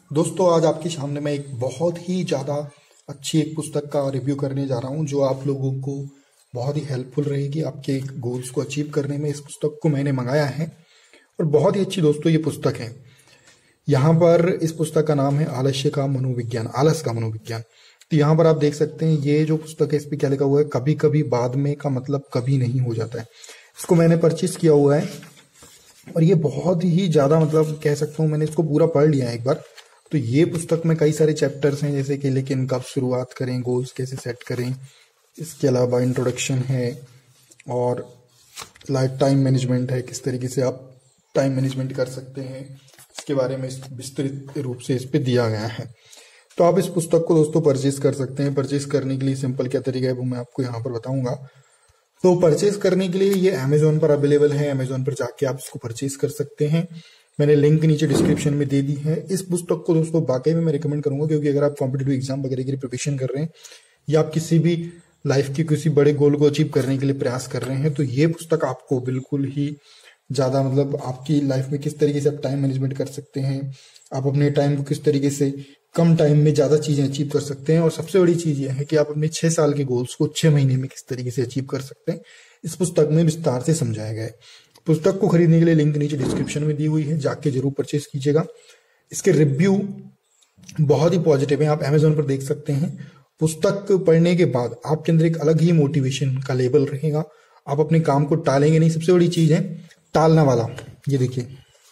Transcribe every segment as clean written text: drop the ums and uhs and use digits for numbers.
दोस्तों आज आपके सामने मैं एक बहुत ही ज़्यादा अच्छी एक पुस्तक का रिव्यू करने जा रहा हूँ जो आप लोगों को बहुत ही हेल्पफुल रहेगी आपके गोल्स को अचीव करने में। इस पुस्तक को मैंने मंगाया है और बहुत ही अच्छी दोस्तों ये पुस्तक है। यहाँ पर इस पुस्तक का नाम है आलस्य का मनोविज्ञान, आलस का मनोविज्ञान। तो यहाँ पर आप देख सकते हैं ये जो पुस्तक है इस पर क्या लिखा हुआ है, कभी कभी बाद में का मतलब कभी नहीं हो जाता है। इसको मैंने परचेज किया हुआ है और ये बहुत ही ज़्यादा मतलब कह सकता हूँ मैंने इसको पूरा पढ़ लिया है एक बार। तो ये पुस्तक में कई सारे चैप्टर्स हैं जैसे कि लेकिन कब शुरुआत करें, गोल्स कैसे सेट करें, इसके अलावा इंट्रोडक्शन है और लाइफ टाइम मैनेजमेंट है, किस तरीके से आप टाइम मैनेजमेंट कर सकते हैं, इसके बारे में विस्तृत रूप से इस पे दिया गया है। तो आप इस पुस्तक को दोस्तों परचेज कर सकते हैं। परचेज करने के लिए सिंपल क्या तरीका है वो मैं आपको यहाँ पर बताऊंगा। तो परचेज करने के लिए ये अमेजोन पर अवेलेबल है, अमेजोन पर जाके आप इसको परचेज कर सकते हैं। मैंने लिंक नीचे डिस्क्रिप्शन में दे दी है। इस पुस्तक को दोस्तों वाकई में मैं रिकमेंड करूंगा क्योंकि अगर आप कॉम्पिटिटिव एग्जाम वगैरह के लिए प्रिपरेशन कर रहे हैं या आप किसी भी लाइफ के किसी बड़े गोल को अचीव करने के लिए प्रयास कर रहे हैं तो ये पुस्तक आपको बिल्कुल ही ज़्यादा मतलब आपकी लाइफ में किस तरीके से आप टाइम मैनेजमेंट कर सकते हैं, आप अपने टाइम को किस तरीके से कम टाइम में ज़्यादा चीज़ें अचीव कर सकते हैं और सबसे बड़ी चीज़ ये है कि आप अपने 6 साल के गोल्स को 6 महीने में किस तरीके से अचीव कर सकते हैं, इस पुस्तक में विस्तार से समझाया गया है। पुस्तक को खरीदने के लिए लिंक नीचे डिस्क्रिप्शन में दी हुई है, जाके जरूर परचेज कीजिएगा। इसके रिव्यू बहुत ही पॉजिटिव है, आप अमेजोन पर देख सकते हैं। पुस्तक पढ़ने के बाद आपके अंदर एक अलग ही मोटिवेशन का लेवल रहेगा, आप अपने काम को टालेंगे नहीं। सबसे बड़ी चीज है टालना वाला। ये देखिए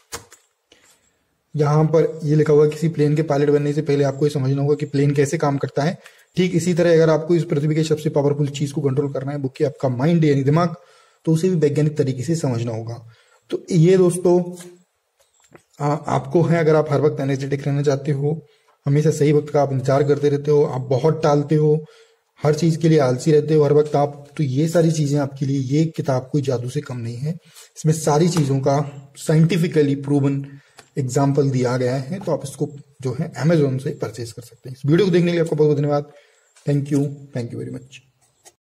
यहाँ पर ये लिखा हुआ है किसी प्लेन के पायलट बनने से पहले आपको ये समझना होगा कि प्लेन कैसे काम करता है। ठीक इसी तरह अगर आपको इस पृथ्वी के सबसे पावरफुल चीज को कंट्रोल करना है वो कि आपका माइंड यानी दिमाग, तो उसे भी वैज्ञानिक तरीके से समझना होगा। तो ये दोस्तों आपको है, अगर आप हर वक्त एनर्जेटिक रहना चाहते हो, हमेशा सही वक्त का आप इंतजार करते रहते हो, आप बहुत टालते हो, हर चीज के लिए आलसी रहते हो हर वक्त आप, तो ये सारी चीजें आपके लिए ये किताब कोई जादू से कम नहीं है। इसमें सारी चीजों का साइंटिफिकली प्रूवन एग्जाम्पल दिया गया है। तो आप इसको जो है अमेजोन से परचेज कर सकते हैं। इस वीडियो को देखने के लिए आपको बहुत बहुत धन्यवाद। Thank you very much.